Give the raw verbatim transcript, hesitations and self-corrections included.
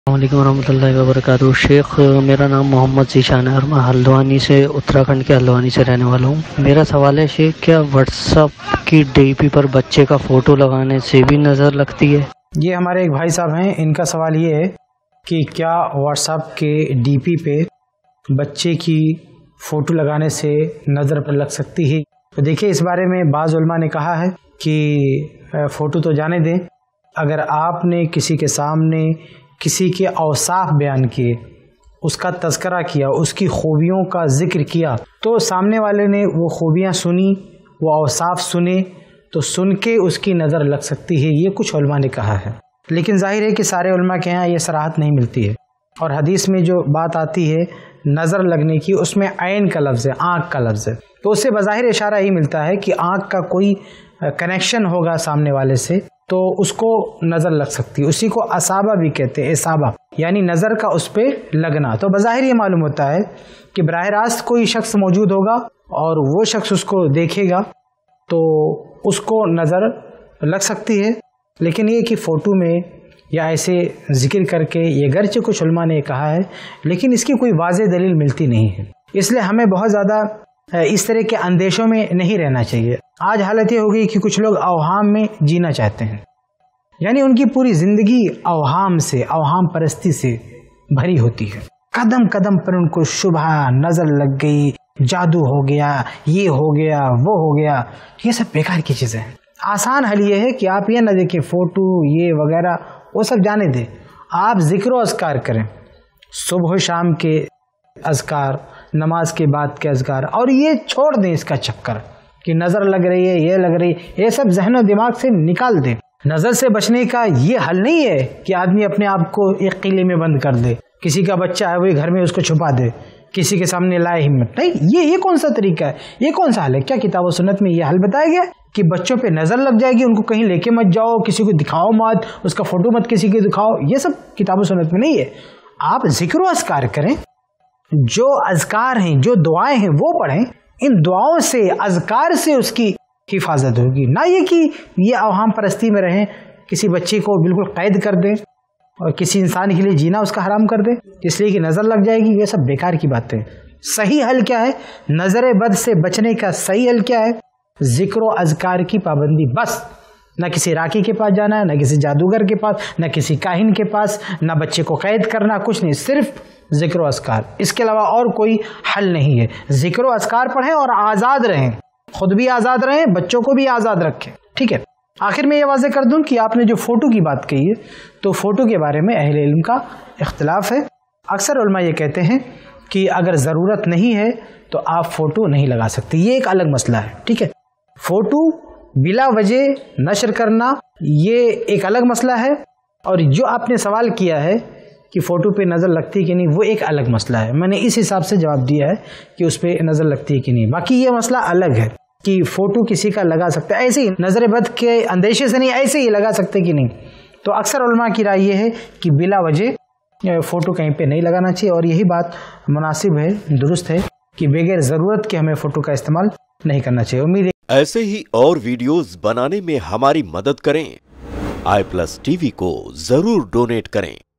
السلام علیکم ورحمۃ اللہ وبرکاتہ۔ شیخ، میرا نام محمد ذیشان ہے اور میں ہلدوانی سے اتراکھنڈ کے ہلدوانی سے رہنے والا ہوں۔ میرا سوال ہے شیخ، کیا واٹس ایپ کی ڈی پی پر بچے کا فوٹو لگانے سے بھی نظر لگتی ہے؟ یہ ہمارے ایک بھائی صاحب ہیں، ان کا سوال یہ ہے کہ کیا واٹس ایپ کے ڈی پی پہ بچے کی فوٹو لگانے سے نظر پر لگ سکتی ہے؟ تو دیکھیے، اس بارے میں بعض علماء نے کہا ہے کہ فوٹو تو جانے دیں، اگر آپ نے کسی کے سامنے کسی کے اوصاف بیان کیے، اس کا تذکرہ کیا، اس کی خوبیوں کا ذکر کیا، تو سامنے والے نے وہ خوبیاں سنی، وہ اوصاف سنے، تو سن کے اس کی نظر لگ سکتی ہے، یہ کچھ علماء نے کہا ہے۔ لیکن ظاہر ہے کہ سارے علماء کے یہاں یہ صراحت نہیں ملتی ہے، اور حدیث میں جو بات آتی ہے نظر لگنے کی، اس میں عین کا لفظ ہے، آنکھ کا لفظ ہے، تو اس سے بظاہر اشارہ ہی ملتا ہے کہ آنکھ کا کوئی کنیکشن ہوگا سامنے والے سے، تو اس کو نظر لگ سکتی ہے۔ اسی کو اصابہ بھی کہتے ہیں، اصابہ یعنی نظر کا اس پہ لگنا۔ تو بظاہر یہ معلوم ہوتا ہے کہ براہ راست کوئی شخص موجود ہوگا اور وہ شخص اس کو دیکھے گا تو اس کو نظر لگ سکتی ہے۔ لیکن یہ کہ فوٹو میں یا ایسے ذکر کر کے، یہ گرچہ کچھ علماء نے کہا ہے لیکن اس کی کوئی واضح دلیل ملتی نہیں ہے، اس لیے ہمیں بہت زیادہ اس طرح کے اندیشوں میں نہیں رہنا چاہیے۔ آج حالت یہ ہو گئی کہ کچھ لوگ اوہام میں جینا چاہتے ہیں، یعنی ان کی پوری زندگی اوہام سے، اوہام پرستی سے بھری ہوتی ہے۔ قدم قدم پر ان کو شبہ نظر لگ گئی، جادو ہو گیا، یہ ہو گیا، وہ ہو گیا، یہ سب بیکار کی چیزیں ہیں۔ آسان حل یہ ہے کہ آپ یہ نہ دیکھیں فوٹو یہ وغیرہ، وہ سب جانے دیں، آپ ذکر و اذکار کریں، صبح و شام کے اذکار، نماز کے بعد کے اذکار، اور یہ چھوڑ دیں اس کا چکر کہ نظر لگ رہی ہے، یہ لگ رہی ہے، یہ سب ذہن و دماغ سے نکال دیں۔ نظر سے بچنے کا یہ حل نہیں ہے کہ آدمی اپنے آپ کو ایک قلعے میں بند کر دے، کسی کا بچہ ہے وہی گھر میں اس کو چھپا دے، کسی کے سامنے لائے ہمت نہیں۔ یہ یہ کون سا طریقہ ہے؟ یہ کون سا حل ہے؟ کیا کتاب و سنت میں یہ حل بتایا گیا کہ بچوں پہ نظر لگ جائے گی، ان کو کہیں لے کے مت جاؤ، کسی کو دکھاؤ مت، اس کا فوٹو مت کسی کو دکھاؤ؟ یہ سب کتاب و سنت میں نہیں ہے۔ آپ ذکر و اذکار کریں، جو اذکار ہیں، جو دعائیں ہیں وہ پڑھیں، ان دعاؤں سے، اذکار سے اس کی حفاظت ہوگی، نہ یہ کہ یہ اوہام پرستی میں رہیں، کسی بچے کو بالکل قید کر دیں اور کسی انسان کے لیے جینا اس کا حرام کر دیں اس لیے کہ نظر لگ جائے گی۔ یہ سب بیکار کی باتیں ہیں۔ صحیح حل کیا ہے؟ نظر بد سے بچنے کا صحیح حل کیا ہے؟ ذکر و اذکار کی پابندی، بس۔ نہ کسی راکی کے پاس جانا ہے، نہ کسی جادوگر کے پاس، نہ کسی کاہن کے پاس، نہ بچے کو قید کرنا، کچھ نہیں، صرف ذکر و اذکار، اس کے علاوہ اور کوئی حل نہیں ہے۔ ذکر و اذکار پڑھیں اور آزاد رہیں، خود بھی آزاد رہیں، بچوں کو بھی آزاد رکھیں، ٹھیک ہے؟ آخر میں یہ واضح کر دوں کہ آپ نے جو فوٹو کی بات کہی ہے، تو فوٹو کے بارے میں اہل علم کا اختلاف ہے۔ اکثر علماء یہ کہتے ہیں کہ اگر ضرورت نہیں ہے تو آپ فوٹو نہیں لگا سکتے، یہ ایک الگ مسئلہ ہے، ٹھیک ہے؟ فوٹو بلا وجہ نشر کرنا یہ ایک الگ مسئلہ ہے، اور جو آپ نے سوال کیا ہے کہ فوٹو پہ نظر لگتی ہے کہ نہیں، وہ ایک الگ مسئلہ ہے۔ میں نے اس حساب سے جواب دیا ہے کہ اس پہ نظر لگتی ہے کہ نہیں، باقی یہ مسئلہ الگ ہے کہ فوٹو کسی کا لگا سکتا ہے، ایسے ہی نظر بد کے اندیشے سے نہیں، ایسے ہی لگا سکتے کہ نہیں۔ تو اکثر علماء کی رائے یہ ہے کہ بلا وجہ فوٹو کہیں پہ نہیں لگانا چاہیے، اور یہی بات مناسب ہے، درست ہے کہ بغیر ضرورت کے ہمیں فوٹو کا استعمال نہیں کرنا چاہیے۔ امید ہے ایسے ہی اور ویڈیوز بنانے میں ہماری مدد کریں، آئی پلس ٹی وی کو ضرور ڈونیٹ کریں۔